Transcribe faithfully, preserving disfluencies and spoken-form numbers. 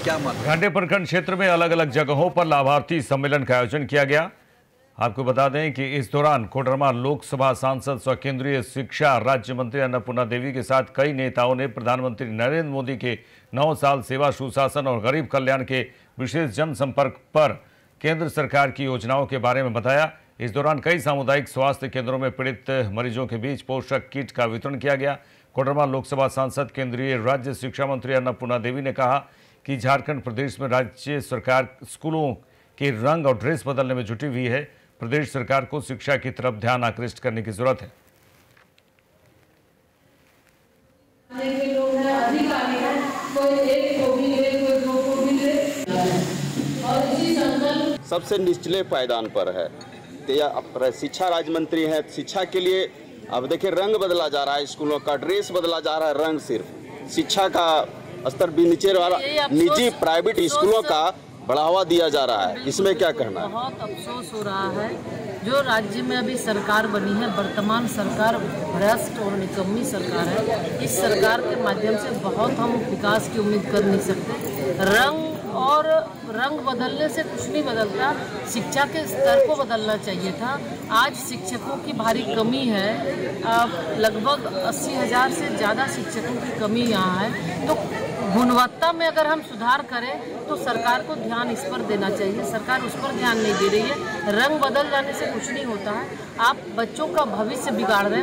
क्या मानते हैं? घाटे प्रखंड क्षेत्र में अलग अलग जगहों पर लाभार्थी सम्मेलन का आयोजन किया गया। आपको बता दें कि इस दौरान कोडरमा लोकसभा सांसद व केंद्रीय शिक्षा राज्य मंत्री अन्नपूर्णा देवी के साथ कई नेताओं ने प्रधानमंत्री नरेंद्र मोदी के नौ साल सेवा सुशासन और गरीब कल्याण के विशेष जनसंपर्क पर केंद्र सरकार की योजनाओं के बारे में बताया। इस दौरान कई सामुदायिक स्वास्थ्य केंद्रों में पीड़ित मरीजों के बीच पोषक किट का वितरण किया गया। कोडरमा लोकसभा सांसद केंद्रीय राज्य शिक्षा मंत्री अन्नपूर्णा देवी ने कहा कि झारखंड प्रदेश में राज्य सरकार स्कूलों के रंग और ड्रेस बदलने में जुटी हुई है। प्रदेश सरकार को शिक्षा की तरफ ध्यान आकृष्ट करने की जरूरत है। सबसे निचले पायदान पर है। शिक्षा राज्य मंत्री है, शिक्षा के लिए अब देखिए रंग बदला जा रहा है, स्कूलों का ड्रेस बदला जा रहा है, रंग सिर्फ शिक्षा का स्तर भी नीचे वाला निजी प्राइवेट स्कूलों का बढ़ावा दिया जा रहा है। इसमें क्या कहना है? बहुत अफसोस हो रहा है जो राज्य में अभी सरकार बनी है, वर्तमान सरकार भ्रष्ट और निकम्मी सरकार है। इस सरकार के माध्यम से बहुत हम विकास की उम्मीद कर नहीं सकते। रंग और रंग बदलने से कुछ नहीं बदलता, शिक्षा के स्तर को बदलना चाहिए था। आज शिक्षकों की भारी कमी है, लगभग अस्सी हजार से ज़्यादा शिक्षकों की कमी यहाँ है। तो गुणवत्ता में अगर हम सुधार करें तो सरकार को ध्यान इस पर देना चाहिए। सरकार उस पर ध्यान नहीं दे रही है। रंग बदल जाने से कुछ नहीं होता है। आप बच्चों का भविष्य बिगाड़ रहे हैं।